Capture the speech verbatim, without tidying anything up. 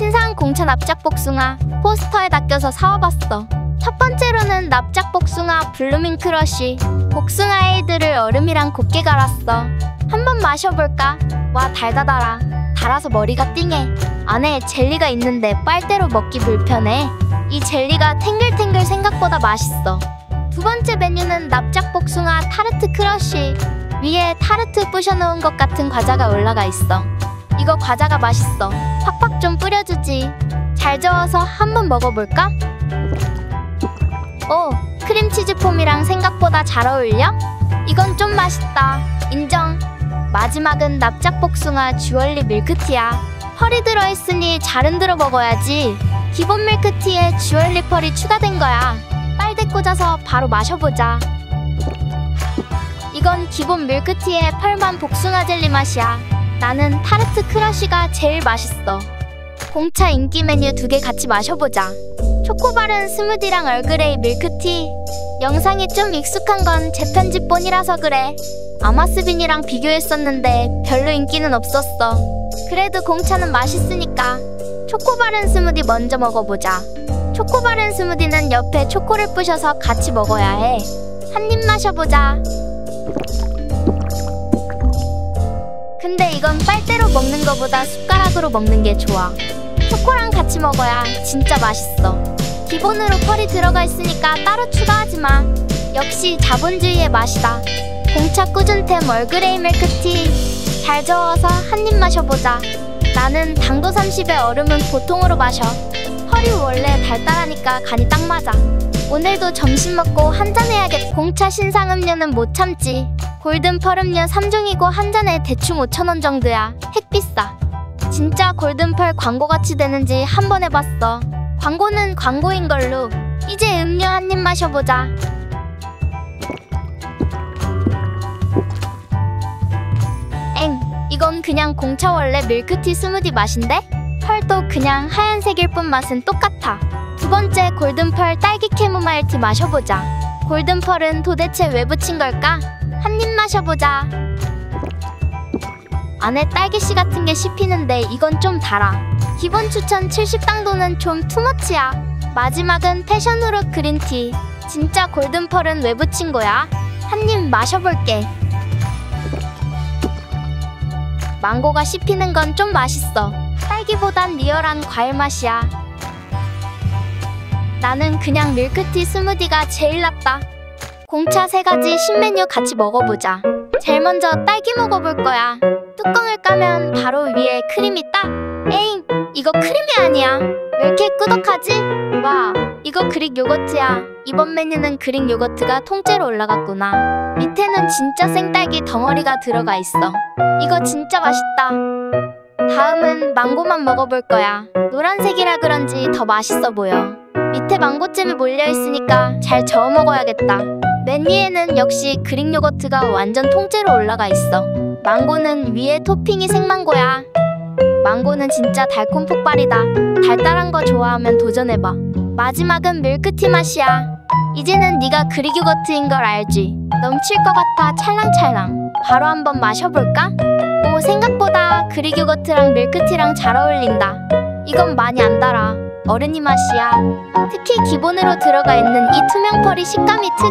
신상 공차 납작 복숭아 포스터에 낚여서 사와봤어. 첫 번째로는 납작 복숭아 블루밍 크러쉬. 복숭아 에이드를 얼음이랑 곱게 갈았어. 한번 마셔볼까? 와, 달다달아. 달아서 머리가 띵해. 안에 젤리가 있는데 빨대로 먹기 불편해. 이 젤리가 탱글탱글 생각보다 맛있어. 두 번째 메뉴는 납작 복숭아 타르트 크러쉬. 위에 타르트 부셔놓은 것 같은 과자가 올라가 있어. 이거 과자가 맛있어. 팍팍 좀 뿌려주지. 잘 저어서 한번 먹어볼까? 오, 크림치즈 폼이랑 생각보다 잘 어울려? 이건 좀 맛있다. 인정. 마지막은 납작 복숭아 주얼리 밀크티야. 펄이 들어있으니 잘 흔들어 먹어야지. 기본 밀크티에 주얼리 펄이 추가된 거야. 빨대 꽂아서 바로 마셔보자. 이건 기본 밀크티에 펄만 복숭아 젤리 맛이야. 나는 타르트 크러쉬가 제일 맛있어. 공차 인기 메뉴 두 개 같이 마셔보자. 초코바른 스무디랑 얼그레이 밀크티. 영상이 좀 익숙한 건 재편집본이라서 그래. 아마스빈이랑 비교했었는데 별로 인기는 없었어. 그래도 공차는 맛있으니까 초코바른 스무디 먼저 먹어보자. 초코바른 스무디는 옆에 초코를 부셔서 같이 먹어야 해. 한 입 마셔보자. 근데 이건 빨대로 먹는 거보다 숟가락으로 먹는 게 좋아. 초코랑 같이 먹어야 진짜 맛있어. 기본으로 펄이 들어가 있으니까 따로 추가하지 마. 역시 자본주의의 맛이다. 공차 꾸준템 얼그레이 밀크티. 잘 저어서 한 입 마셔보자. 나는 당도 삼십에 얼음은 보통으로 마셔. 펄이 원래 달달하니까 간이 딱 맞아. 오늘도 점심 먹고 한잔 해야겠다. 공차 신상 음료는 못 참지. 골든펄 음료 삼 종이고 한 잔에 대충 오천 원 정도야. 핵비싸. 진짜 골든펄 광고같이 되는지 한번 해봤어. 광고는 광고인 걸로. 이제 음료 한 입 마셔보자. 엥, 이건 그냥 공차 원래 밀크티 스무디 맛인데? 펄도 그냥 하얀색일 뿐 맛은 똑같아. 두 번째 골든펄 딸기 캐모마일티 마셔보자. 골든펄은 도대체 왜 붙인 걸까? 한 입 마셔보자. 안에 딸기씨 같은 게 씹히는데 이건 좀 달아. 기본 추천 칠십 당도는 좀 투머치야. 마지막은 패션후루 그린티. 진짜 골든펄은 왜 붙인 거야? 한 입 마셔볼게. 망고가 씹히는 건 좀 맛있어. 딸기보단 리얼한 과일 맛이야. 나는 그냥 밀크티 스무디가 제일 낫다. 공차 세 가지 신메뉴 같이 먹어보자. 제일 먼저 딸기 먹어볼 거야. 뚜껑을 까면 바로 위에 크림이 딱. 에잉, 이거 크림이 아니야. 왜 이렇게 꾸덕하지? 와, 이거 그릭 요거트야. 이번 메뉴는 그릭 요거트가 통째로 올라갔구나. 밑에는 진짜 생딸기 덩어리가 들어가 있어. 이거 진짜 맛있다. 다음은 망고만 먹어볼 거야. 노란색이라 그런지 더 맛있어 보여. 밑에 망고잼이 몰려있으니까 잘 저어 먹어야겠다. 맨 위에는 역시 그릭 요거트가 완전 통째로 올라가 있어. 망고는 위에 토핑이 생망고야. 망고는 진짜 달콤 폭발이다. 달달한 거 좋아하면 도전해봐. 마지막은 밀크티 맛이야. 이제는 네가 그릭 요거트인 걸 알지? 넘칠 것 같아 찰랑찰랑. 바로 한번 마셔볼까? 오, 생각보다 그릭 요거트랑 밀크티랑 잘 어울린다. 이건 많이 안 달아. 어른이 맛이야. 특히 기본으로 들어가 있는 이 투명 펄이 식감이 특